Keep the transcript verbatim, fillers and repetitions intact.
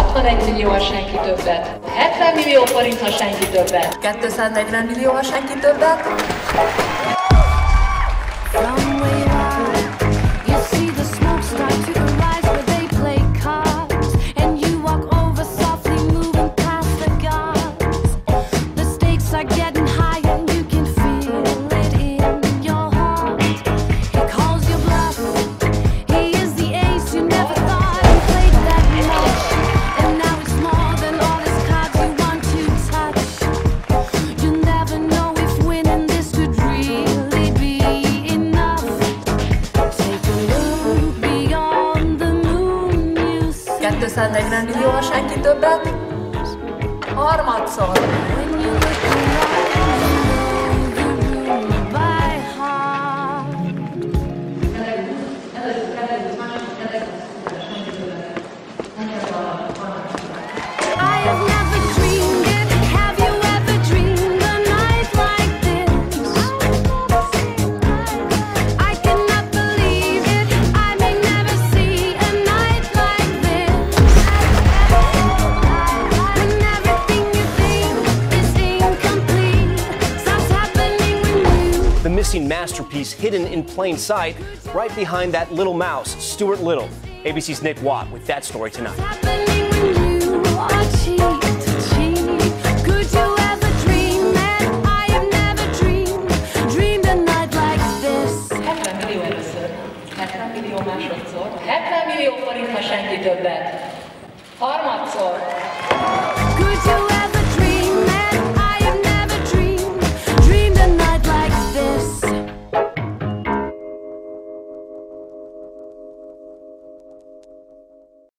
hatvanegy millió, ha senki többet. hetven millió forint, ha senki többet. kétszáznegyven millió, ha senki többet. kétszáznegyven millió, ha senki többet. Harmadszor. The missing masterpiece hidden in plain sight right behind that little mouse, Stuart Little. A B C's Nick Watt with that story tonight. hetven millió először, hetven millió másodszor, hetven millió forint, ha senki többet. Harmadszor.